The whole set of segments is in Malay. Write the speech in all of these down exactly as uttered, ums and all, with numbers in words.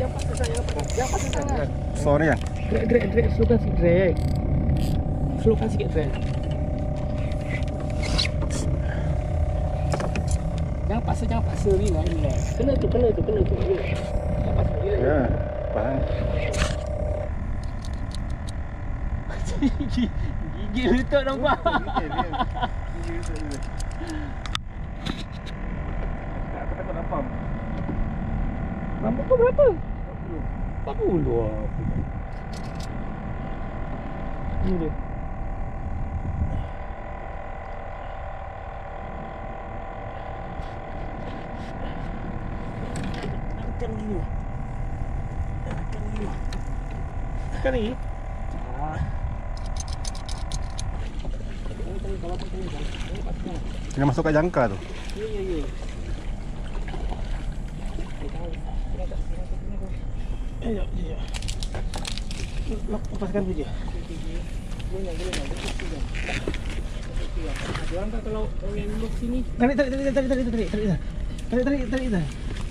Jangan pasang sangat. Sorry kan? Drag, drag, drag. Slowkan sikit drag. Slowkan sikit drag. Jangan paksa, jangan paksa. Relax, relax. Kena tu, kena tu, kena tu. Jangan paksa, relax. Ya, faham. Gigi, gigi lutut nampak. Gigi lutut je. Aku takut nampak. Nampak kau berapa? empat puluh. Ini dia. Tekan lagi. Tekan lagi. Tekan lagi. Ah. Kena masuk kat jangka tu. Ya, ya, ya. Eh, ya, ya. Lepaskan tu je. Boleh, boleh. Orang kan kalau orang yang lock sini. Tarik, tarik, tarik, tarik, tarik, tarik, tarik, tarik, tarik, tarik, tarik.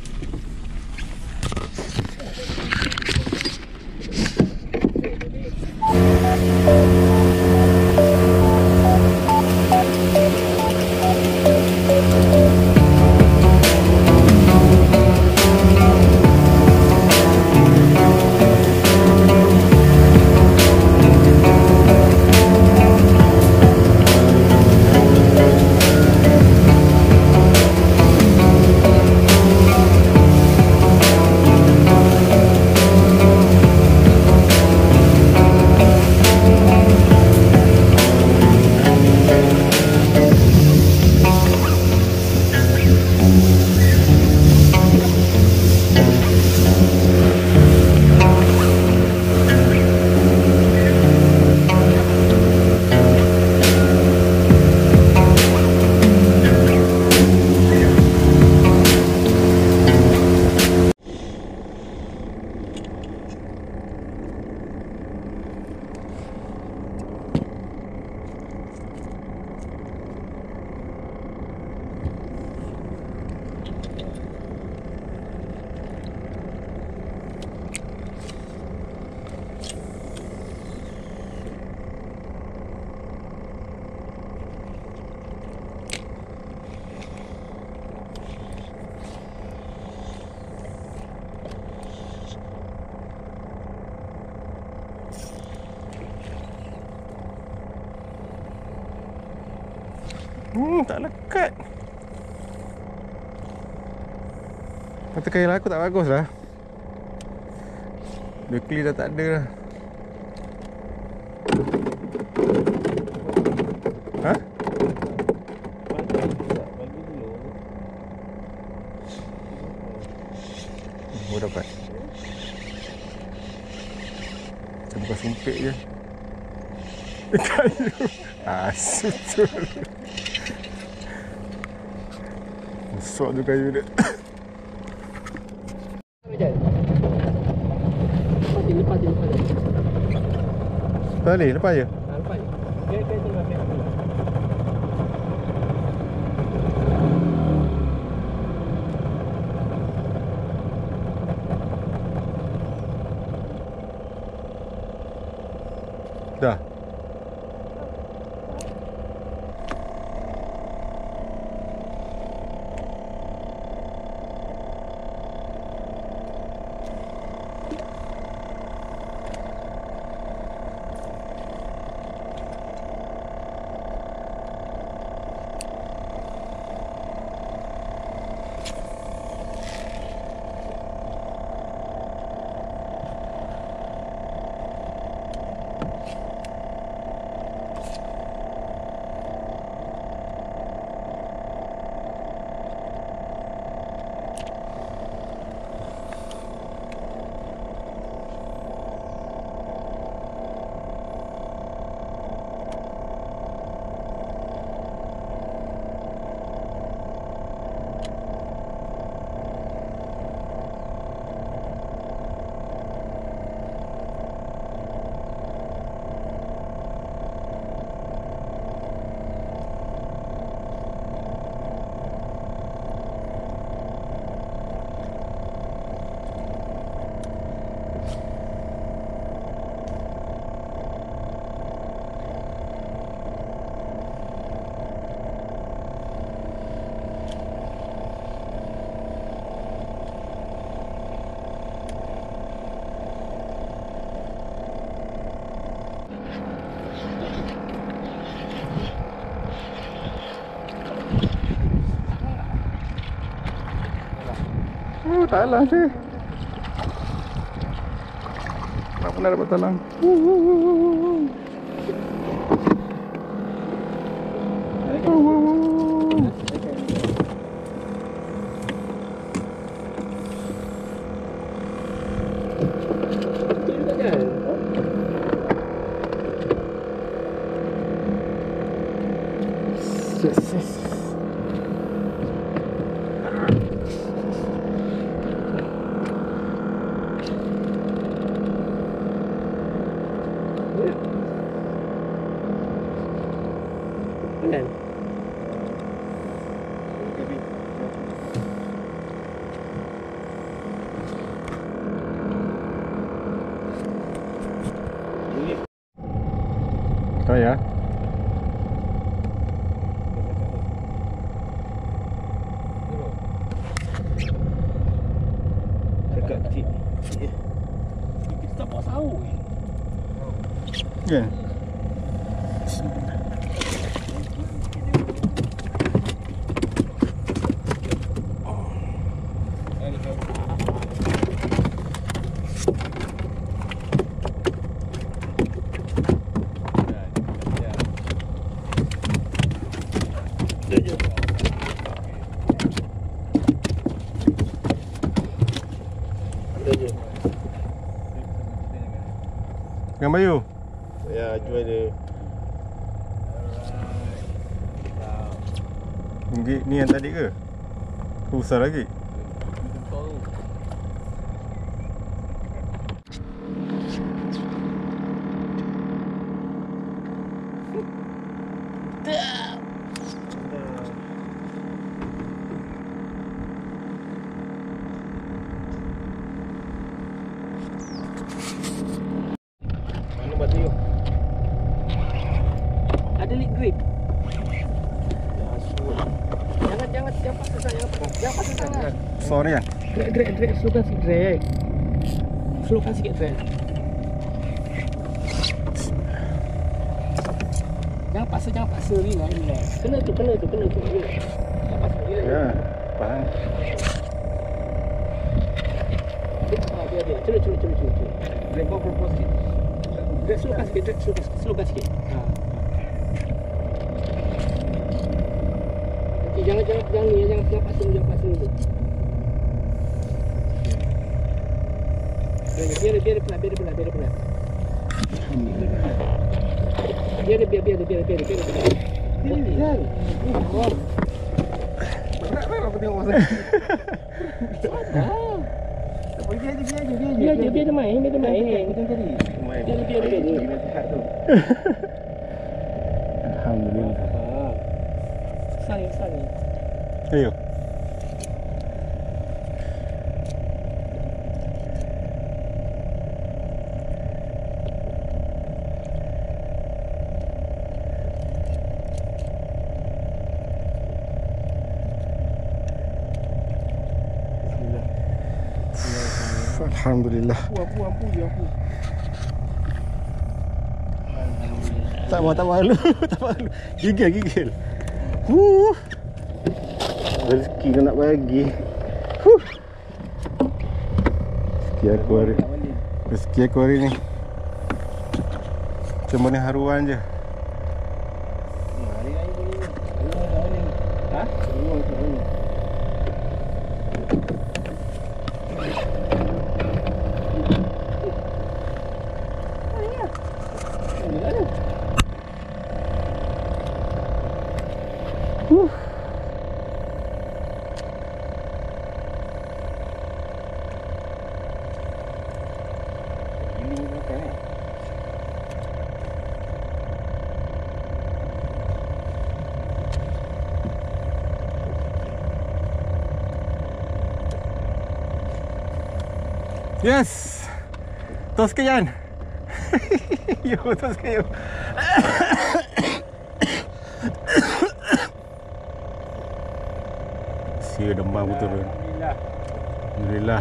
Hmm, tak lekat. Mata kail aku tak bagus lah. Dia clear dah tak ada lah. Ha? Oh, dapat. Kita buka sumpit je. Kayu. Asyik tu. Besar tu kayu dia. Lepas je, lepas je, lepas je. Tak boleh, lepas je. Ha, lepas je. Dia kena tengok ambil ambil. Dah. Oh, talang sih. Tak pernah dapat talang. Uh, Yes, yes. Kan? Kau ya? Dekat kecil. Kita tak bawa sahu. Ya. Dengan Bayu? Ya, jual dia. Ni, ni yang tadi ke? Ke besar lagi? Mana batu you? Ada lead grip. Jangan jangan jangan pasal jangan pasal jangan pasal sangat. Besar ni kan? Drag drag drag slowkan sikit drag. Slowkan sikit drag. Jangan paksa jangan paksa ni lah ni lah. Kena tu kena tu kena tu. Jangan paksa dia. Ya, faham. Ah biar biar. Cepat cepat cepat cepat. Drag kau propose sikit. Drag slowkan sikit drag slowkan slowkan sikit. Ha. Okey jangan jangan jangan ni jangan jangan paksa jangan paksa ni. Biar biar biar pelan biar pelan biar pelan. Biar biar biar biar biar biar biar. Biar. Oh. Berat lah aku tengok masa. Ah. Biar je, biar je, biar je. Biar je biar dia main, biar dia main. Macam tadi. Biar biar biar dia. Dia sihat tu. Alhamdulillah. Ah. Sang sang. Ayo. Alhamdulillah. Apu, apu, apu je apu. Tak mau, tak malu, tak malu. Gigil, gigil. Huh. Rezeki kau nak bagi. Huh. Rezeki aku hari. Rezeki aku hari ni. Cuma ni haruan je. Hari lain boleh. Hari lain. Ha? Ruang tu ni. Huh. Giling makan eh. Yes. Tos sikit Jan. Yo, tos sikit yo. Sia demam betul kan. Alhamdulillah. Alhamdulillah.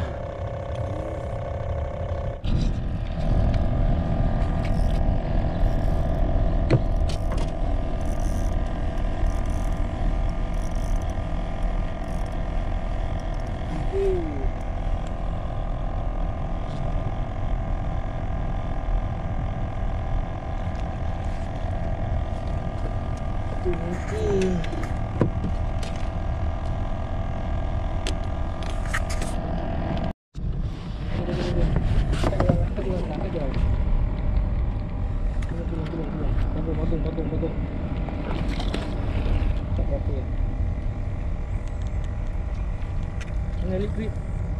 Ini liquid.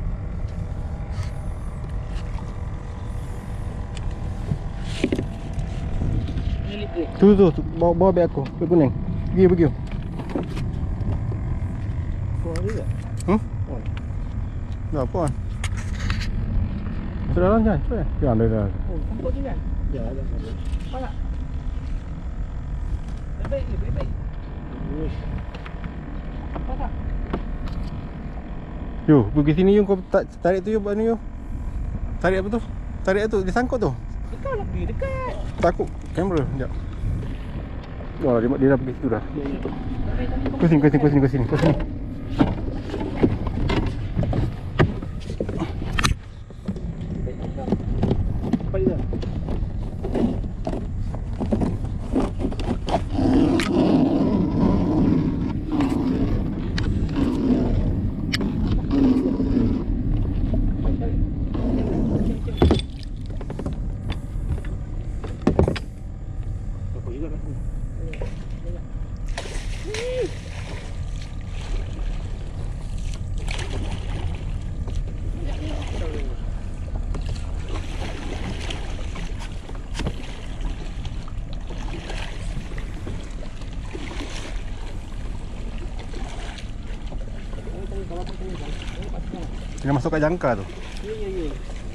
Ini liquid. Tu tu, tu bawa, bawa beg aku. Beg kuning. Pergi, pergi. Kau ada tak? Hmm? Oh. Dah apa kan? Sudah lancar, sudah. Ya, dah dah. Oh, nampak ni kan? Ya, ada. Nampak tak? Baik, baik, baik. Uish. Nampak tak? Yo, pergi sini you, kau tak tarik tu you, buat ni you. Tarik apa tu? Tarik tu, dia sangkut tu. Dekat lah, pergi dekat. Takut kamera, sekejap. Oh, dia, dia dah pergi situ dah. Ya, ya. Sampai tadi kau- Kau sini, kau sini, kau sini, kau sini, kau sini. Apa dia? Apa juga kan? Dia masuk kat jangka tu. Ya, ya, ya.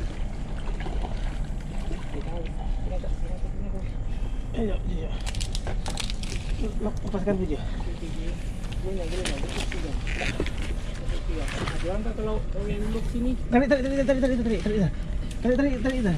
Eh, ya, ya. Lepaskan tu je. Boleh, boleh. Jangan tak kalau orang yang duduk sini. Tarik, tarik, tarik, tarik, tarik, tarik, tarik, tarik, tarik, tarik, tarik.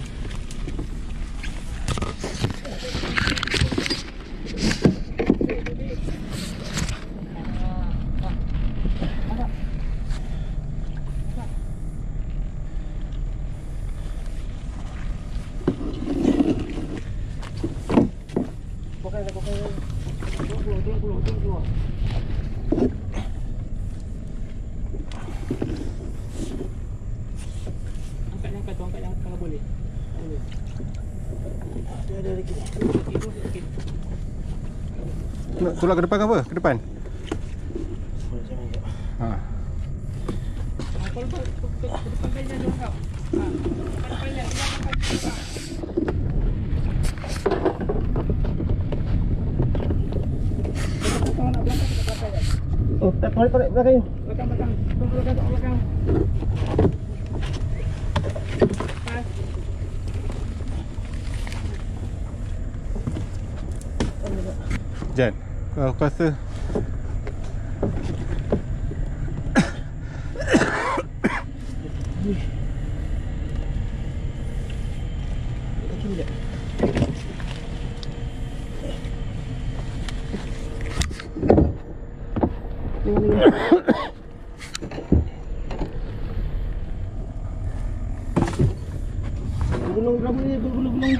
Pokoknya, pokoknya. Tolong keluar, tolong keluar, tolong keluar. Angkat, angkat tu, angkat yang kalau boleh. Boleh. Ada, ada lagi. Itu sikit. Nak tolak ke depan ke apa? Ke depan? Boleh, jangan jap. Ha. Ah, kalau ke ke ke depan kalian dia angkat. Ah, depan kalian, dia angkat. Kau nak belakang ke belakang ya? Oh, tak tarik tarik belakang. Belakang, belakang. Tunggu belakang, tunggu belakang. Pas. Jan, kau aku rasa Kaki ni je. Tengok ni. Gulung rambut ni, gulung gulung gulung.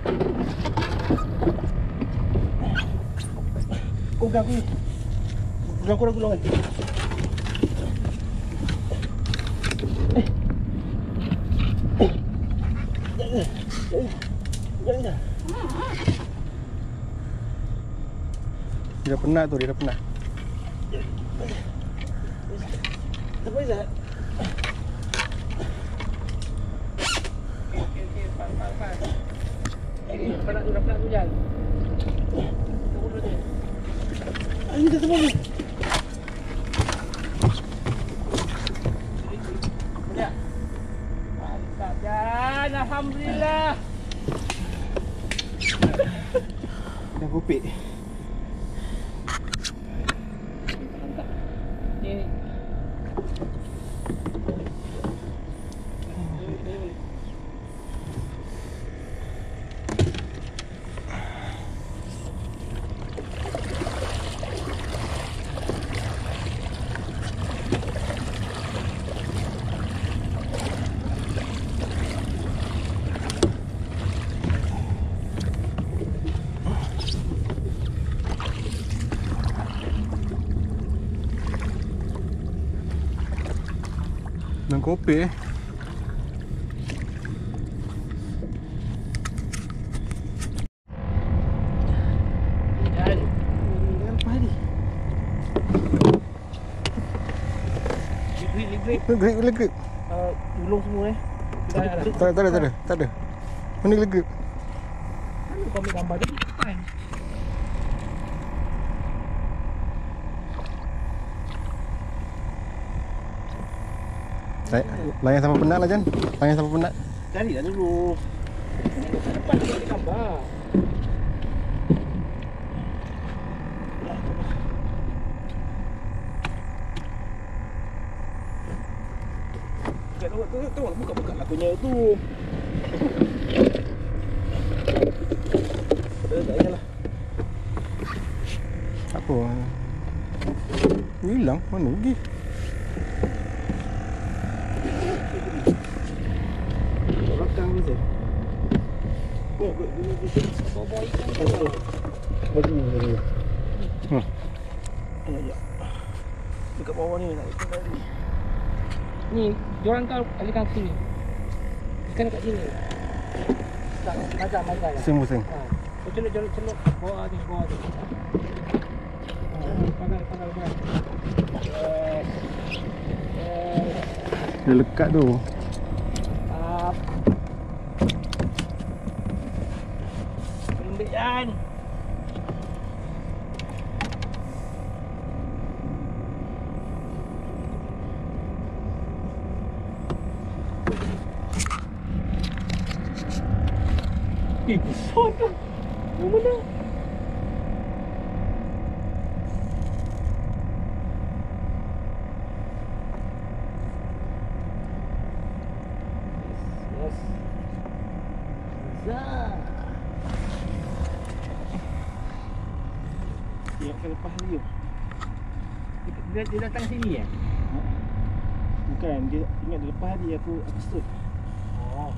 Kau gak aku ni. Gulung kurang gulung kan. Eh. Eh. Jangan. Jangan. Jangan. dia dah penat tu, dia dah penat. Apa Izzat? Okey, okey, pas, pas, pas. Eh, penat tu, dah penat tu, Jan. Tunggu dulu dia. Ah, ni dah semua ni. Boleh tak? Mantap, Jan. Alhamdulillah. Dah kopek. Mantap. Ni. Dan kopi eh. Dan Apa ni? Ligrit, ligrit. Legrik, legrik. Uh, Ulung semua eh. Dah, dah, dah. Tak ada, tak ada, tak ada. Tak ada. Mana legrik? Mana kau ambil gambar tadi? Kan? Layan sama penat lah Jan. Layan sama penat. Cari dah dulu. Depan dia ada gambar. Tengok, tengok, tengok. Buka-buka lakunya tu. Dah, dah, dah lah. Apa? Hilang. Mana pergi? Belakang ni saya. Oh, ini di sini. Bawa ikan tu. Bagi ni, bagi ni. Hmm. Ya, ya. Dekat bawah ni nak ikan tadi. Ni, diorang kau alihkan ke sini. Ikan kat sini. Tak, mazal, mazal lah. Pusing-pusing. Ha. Kau celuk, celuk, celuk. Bawah ni, bawah ni. Ha, pandai, pandai, pandai. Yes. Yes. Dia lekat tu. Up. Lembik Jan. Eh, besar tu. Yang mana? Yes, yes. Besar. Dia akan lepas dia. Dia, dia datang sini eh? Bukan, dia ingat dia lepas dia aku aku stop. Oh.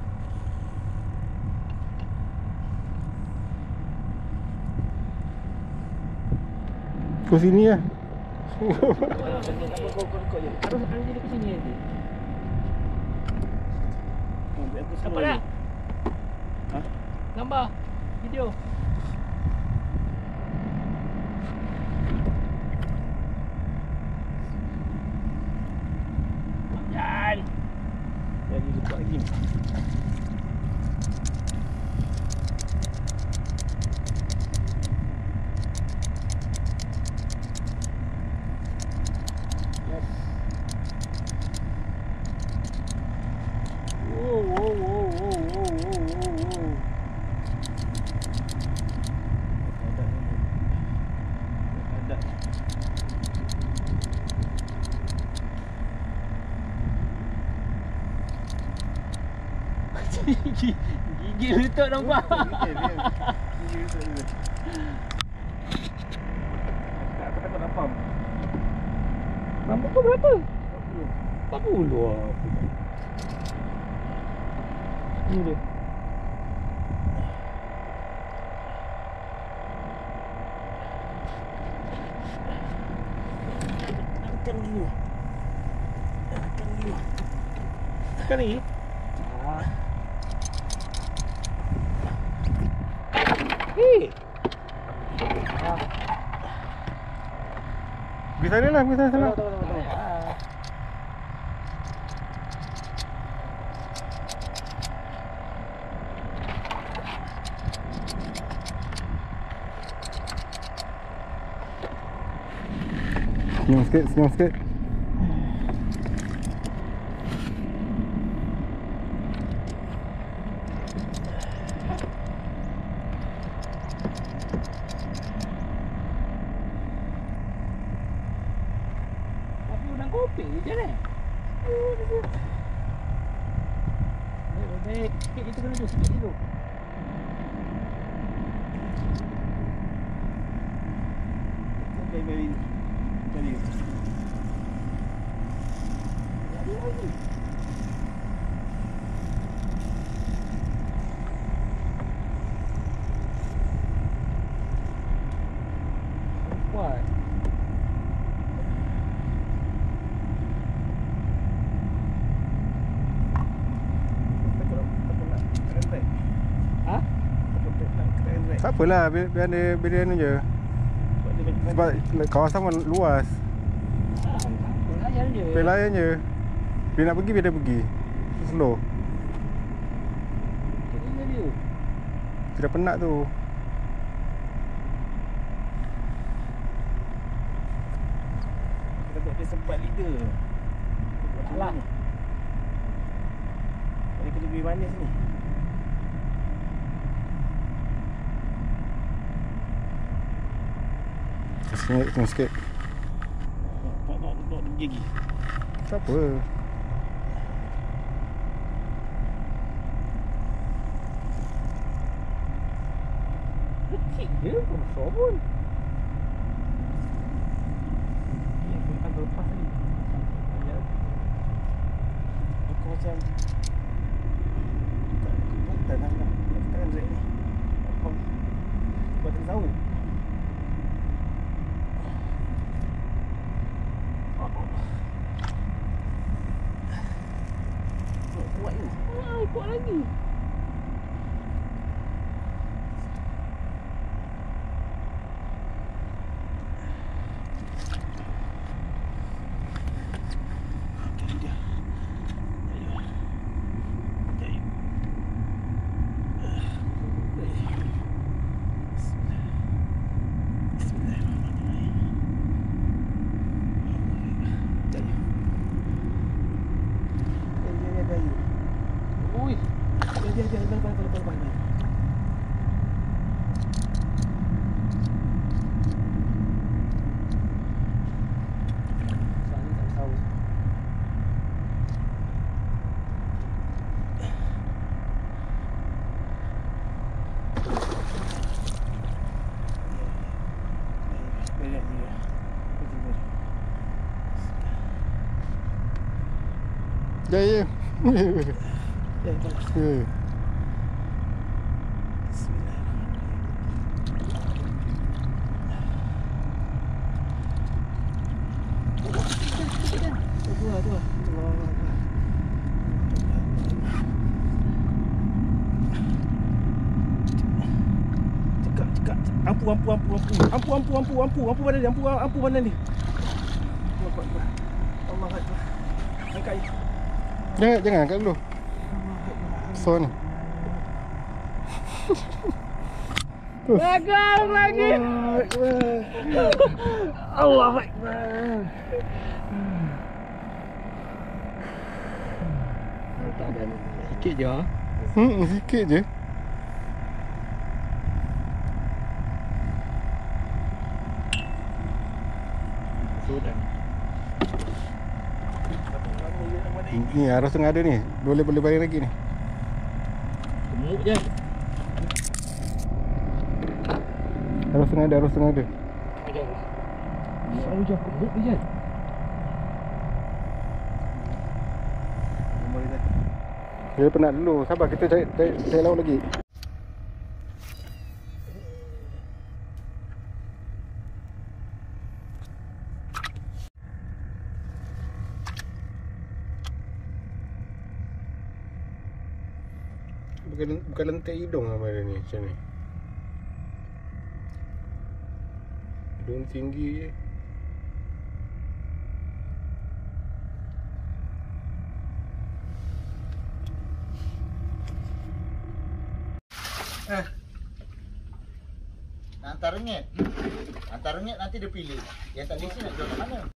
Kau sini lah. Kau kau kau kau je. Harus harus dia ke sini nanti. Ambil aku Nampak semua. tak? Ha? Gambar. Video. Jan. Jadi lepas lagi. Yes. Wow, wow, wow, wow, wow, wow, wow. Ada. Ada. Gigi, gigi lutut nampak. Aku takut nak pump. Nampak kau berapa? empat puluh lah. Ni dia. Akan dulu. Akan dulu. Sekarang ni. Ah. Hei. Ah. Pergi sana lah, pergi sana sana. Tahu, tahu, tahu, tahu. Ah. Senyum sikit, senyum sikit. Tapi udang kopi je ni. Baik, baik. Sikit itu kena tu, sikit itu. Very very very. Lagi lagi. Kuat. Tak apalah, biar, biar dia biar dia ni je. Sebab kawasan pun luas. Layan je. Biar layan je. Dia nak pergi, biar dia pergi. Slow. Ini dia. Tidak penat tu. Kita tak dia sempat leader. Alah. Jadi kita pergi mana sini? Sini, sini sikit. Tak nak nak pergi lagi. Tak apa. Kecil je, kau besar pun. Ni aku akan berlepas ni. Aku macam tak tak nak nak tekan drag ni. Apa? Buat tak tahu. Kuat ni. Ah, kuat lagi. Ui, Dia dia dia lepas lepas lepas lepas. sana tak tahu. Dia dia. Ya, ya. Ya, bagus. Ya. Dua, dua. Cekak, cekak. Ampu, ampu, ampu, ampu. Ampu, ampu, ampu, ampu. Ampu mana ni? Ampu, ampu mana ni? Allah Akbar. Allah Akbar. Angkat ni. Jangan, jangan angkat dulu. So ni. Gagal lagi. Allah Akbar. Tak ada sikit je. Hmm, sikit je. Sudah. Ni arus tengah ada ni. Boleh boleh balik lagi ni. Gemuk je. Arus tengah ada, arus tengah ada. Selalu je gemuk je. Dia penat dulu. Sabar, kita cari cari, cari laut lagi. Bukan, bukan lentik hidung apa dia ni, macam ni. Hidung tinggi je. Eh. Hantar ringgit. Hantar ringgit nanti dia pilih. Yang tak lesen nak jual kat mana?